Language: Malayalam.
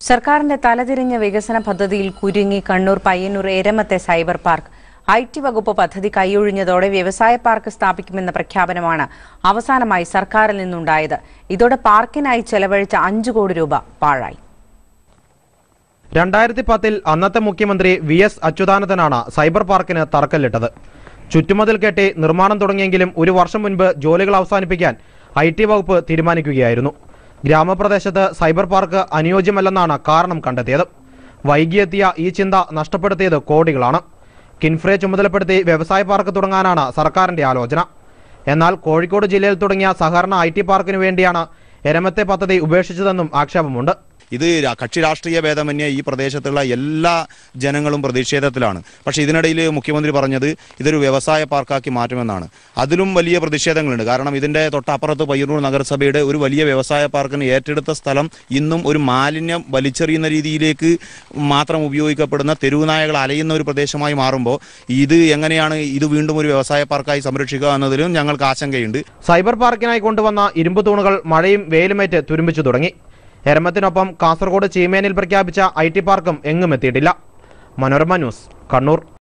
സർക്കാരിന്റെ തലതിരിഞ്ഞ വികസന പദ്ധതിയിൽ കുരുങ്ങി കണ്ണൂർ പയ്യന്നൂർ എരമത്തെ സൈബർ പാർക്ക് IT വകുപ്പ് പദ്ധതി കൈയൊഴിഞ്ഞതോടെ വ്യവസായ പാർക്ക് സ്ഥാപിക്കുമെന്ന പ്രഖ്യാപനമാണ് അവസാനമായി സർക്കാരിൽ നിന്നുണ്ടായത്. ഇതോടെ പാർക്കിനായി ചെലവഴിച്ച 5 കോടി രൂപ പാഴായി. 2010 അന്നത്തെ മുഖ്യമന്ത്രി VS അച്യുതാനന്ദനാണ് സൈബർ പാർക്കിന് തറക്കല്ലിട്ടത്. ചുറ്റുമതിൽ കെട്ടി നിർമ്മാണം തുടങ്ങിയെങ്കിലും ഒരു വർഷം മുൻപ് ജോലികൾ അവസാനിപ്പിക്കാൻ IT വകുപ്പ് തീരുമാനിക്കുകയായിരുന്നു. ഗ്രാമപ്രദേശത്ത് സൈബർ പാർക്ക് അനുയോജ്യമല്ലെന്നാണ് കാരണം കണ്ടെത്തിയത്. വൈകിയെത്തിയ ഈ ചിന്ത നഷ്ടപ്പെടുത്തിയത് കോടികളാണ്. കിൻഫ്രയെ ചുമതലപ്പെടുത്തി വ്യവസായ പാർക്ക് തുടങ്ങാനാണ് സർക്കാരിന്റെ ആലോചന. എന്നാൽ കോഴിക്കോട് ജില്ലയിൽ തുടങ്ങിയ സഹകരണ IT പാർക്കിനു വേണ്ടിയാണ് എരമത്തെ പദ്ധതി ഉപേക്ഷിച്ചതെന്നും ആക്ഷേപമുണ്ട്. ഇത് കക്ഷി രാഷ്ട്രീയ ഭേദമന്യേ ഈ പ്രദേശത്തുള്ള എല്ലാ ജനങ്ങളും പ്രതിഷേധത്തിലാണ്. പക്ഷേ ഇതിനിടയിൽ മുഖ്യമന്ത്രി പറഞ്ഞത് ഇതൊരു വ്യവസായ പാർക്കാക്കി മാറ്റുമെന്നാണ്. അതിലും വലിയ പ്രതിഷേധങ്ങളുണ്ട്. കാരണം ഇതിന്റെ തൊട്ടപ്പുറത്ത് പയ്യന്നൂർ നഗരസഭയുടെ ഒരു വലിയ വ്യവസായ പാർക്കിന് ഏറ്റെടുത്ത സ്ഥലം ഇന്നും ഒരു മാലിന്യം വലിച്ചെറിയുന്ന രീതിയിലേക്ക് മാത്രം ഉപയോഗിക്കപ്പെടുന്ന തെരുവുനായകൾ അലയുന്ന ഒരു പ്രദേശമായി മാറുമ്പോൾ ഇത് എങ്ങനെയാണ് ഇത് വീണ്ടും ഒരു വ്യവസായ പാർക്കായി സംരക്ഷിക്കുക എന്നതിലും ഞങ്ങൾക്ക് ആശങ്കയുണ്ട്. സൈബർ പാർക്കിനായി കൊണ്ടുവന്ന ഇരുമ്പ് തൂണുകൾ മഴയും വെയിലുമേറ്റ് തുരുമ്പിച്ചു തുടങ്ങി. എരമത്തിനൊപ്പം കാസർഗോഡ് ചീമേനിൽ പ്രഖ്യാപിച്ച IT പാർക്കും എങ്ങും എത്തിയിട്ടില്ല. മനോരമ ന്യൂസ്, കണ്ണൂർ.